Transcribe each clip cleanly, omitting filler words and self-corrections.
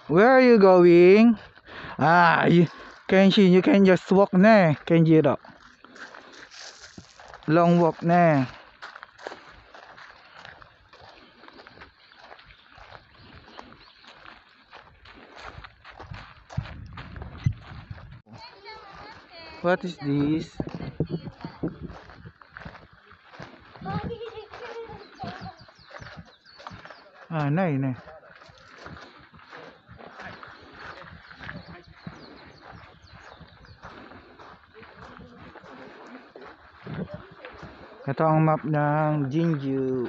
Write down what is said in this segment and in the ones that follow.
Where are you going? Kenshi, you can just walk ne, Kenjiro. Long walk ne. What is this? Nay. Ito ang map ng Jingu.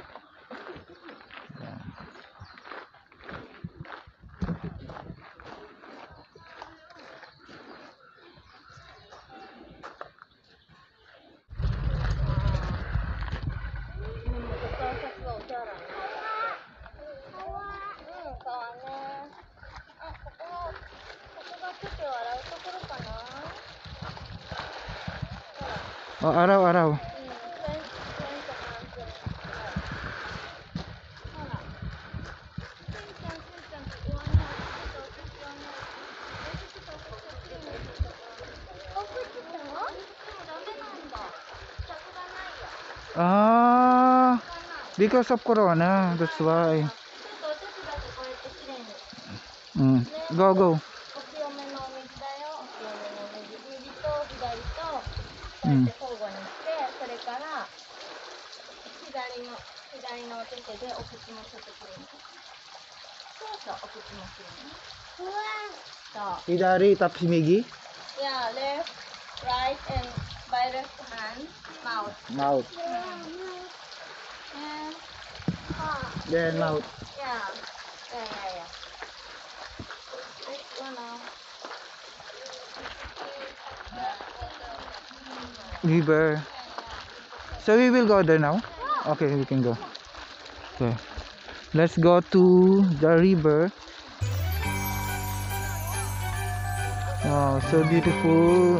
Oh, araw-araw. Because of Corona, that's why. Go. Hidari tapos migi? Yeah, left, right, and by left hand, mouth. And Then mouth. yeah. Next one now. River. So we will go there now? Okay, we can go. Okay. Let's go to the river. Wow, so beautiful.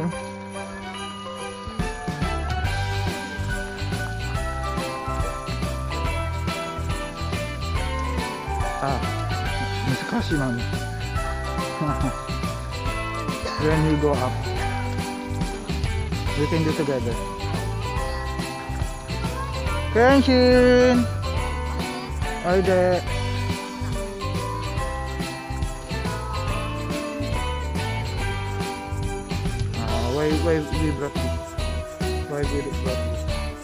When we go up, we can do together. Kenshin! Are you there? Why we brought this? Why we brought this?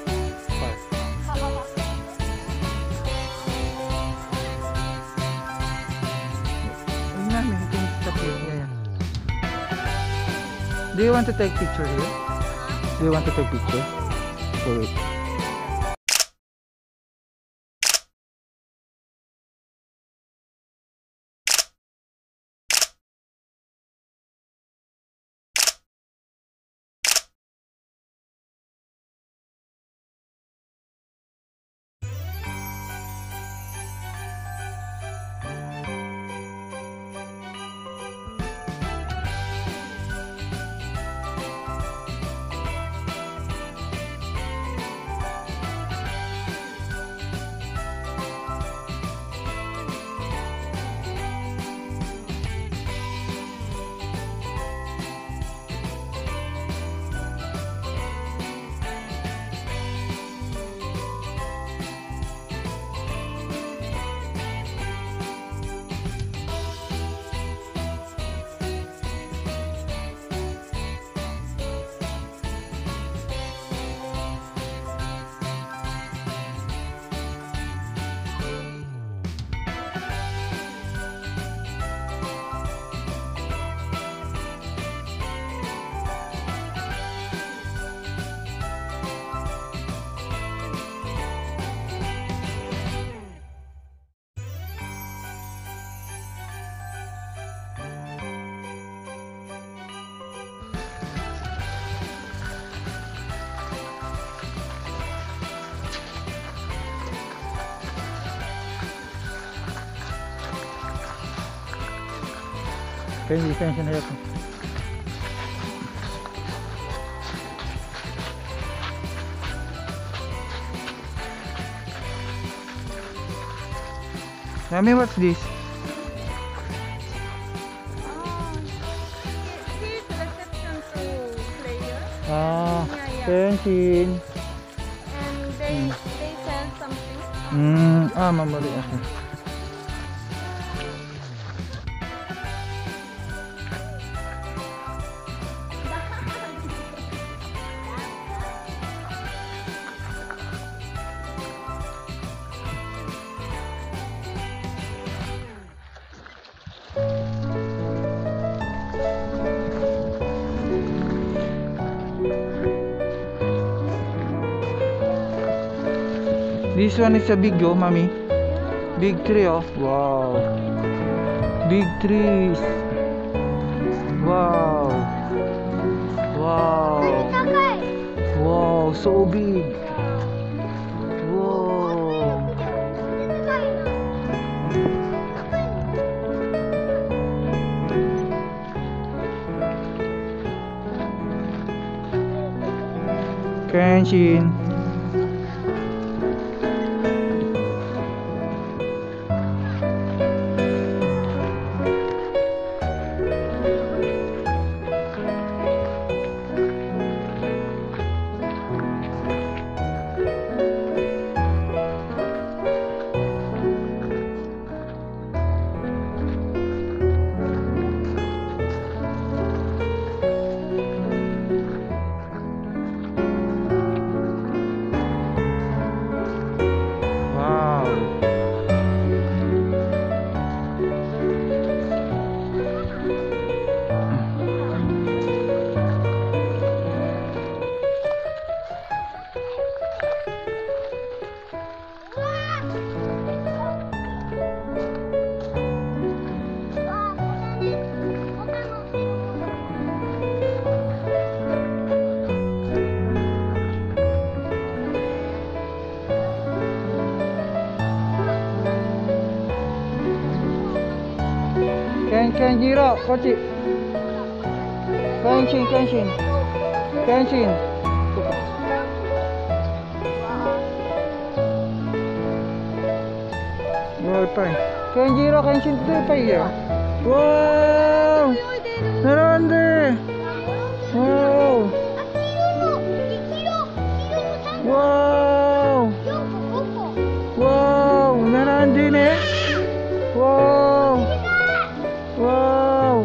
Do you want to take picture here? Do you want to take picture? So wait. Can you tension here? Tell me what's this? Ah, Yeah. Kenshin. And they sell something. Mamali ako. This one is a big mommy. Big tree, oh. Wow. Big trees. Wow. Wow. Wow, so big. Wow. Kenshin. Kenjiro, kochi. Kenshin. Oh, fine. Kenjiro, Kenshin today pa iya. Wow! Narande! Wow! Wow! Wow! Narande ne? Wow! Wow!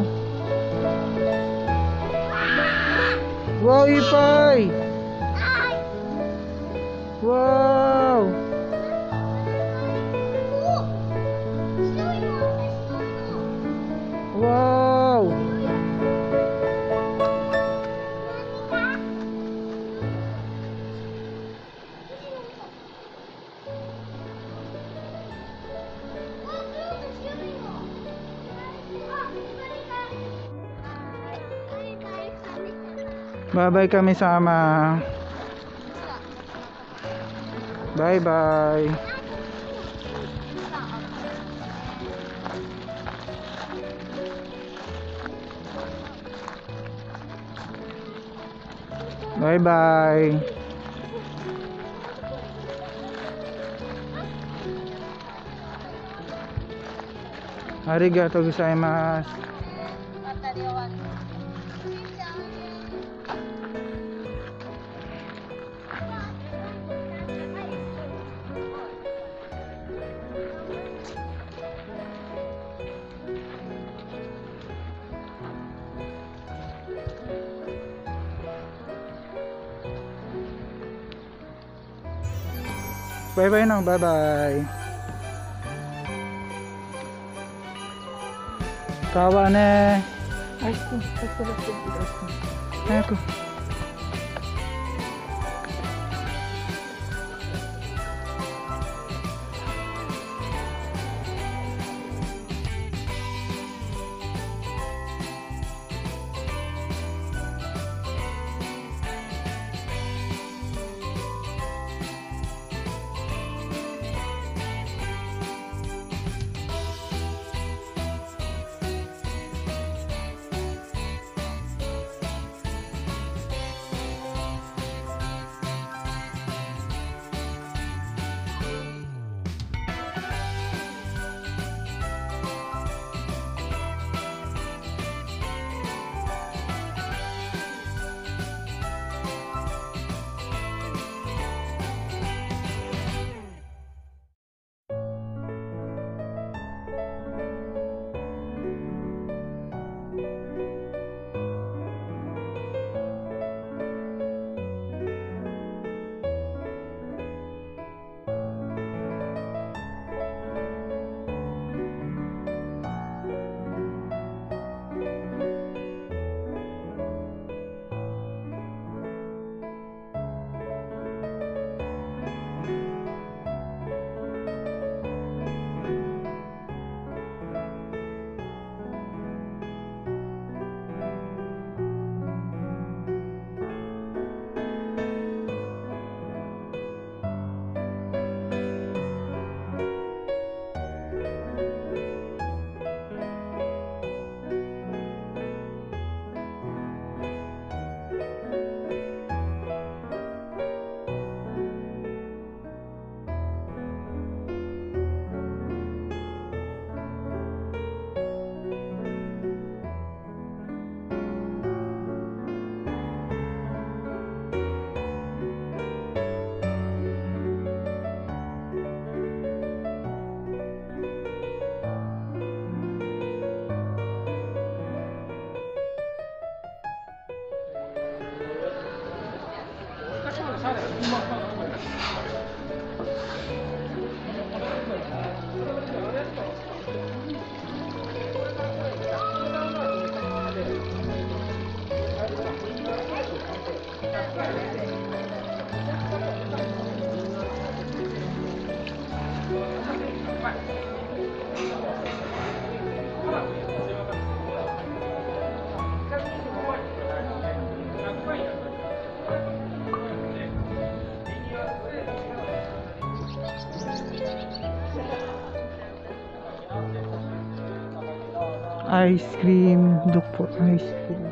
Wow, Ipay! Wow! Wow! Bye-bye kami sama. Bye-bye. Bye-bye. Arigatou gozaimasu. Bye-bye now, bye-bye. Kawa ne. Ice cream. Aku. Ice cream. Look for ice cream.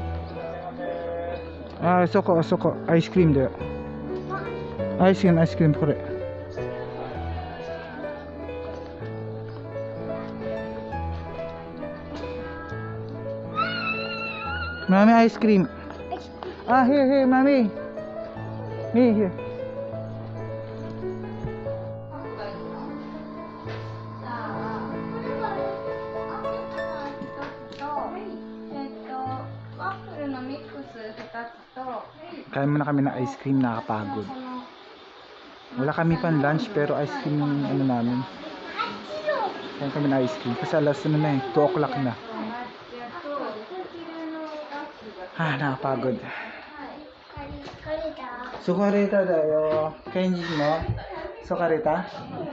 Ah, そこ、そこ。アイスクリームだよ。アイスクリーム、アイスクリーム、これ。Mami, ice cream. Ah, here, here, Mami. Here, here. ワッフルのミックス2つと Kain muna kami ng ice cream, nakakapagod. Wala kami pang lunch pero ice cream yung ano namin. Kain kami ng ice cream kasi alas ano na eh, 2 o'clock na. Nakakapagod. Sukarita dayo. Kenji mo? Sukarita?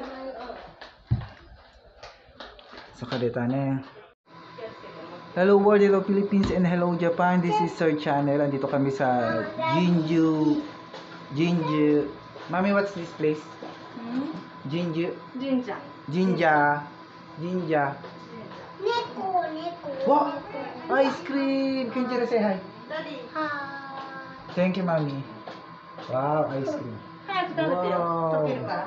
Sukarita na. Hello world, hello Philippines, and hello Japan. This is our channel. Andito kami sa Jingu. Mami, what's this place? Jingu. Jinja. Neko. Wow! Ice cream! Can you say hi? Daddy. Thank you, Mami. Wow, ice cream. Wow.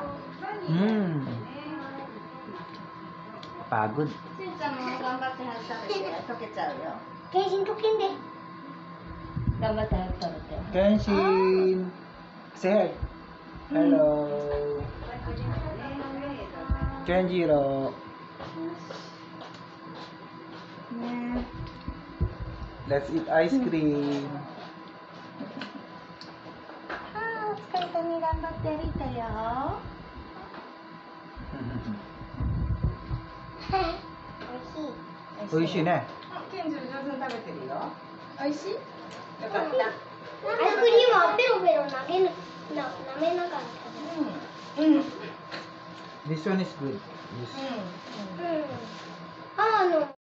Pagod. しんちゃんも頑張って早く食べて。溶けちゃうよ。 ケンシン溶けんで。 頑張って早く食べて。 Kenshin. Say hi. Hello. Kenjiro. Let's eat ice cream. お疲れ様に頑張って歩いたよ。 美味しいね。 ケンジ上手に食べてるよ。美味しい？よかった。 アイスクリームはペロペロ舐めながら食べる。 This one is good. Yes. あの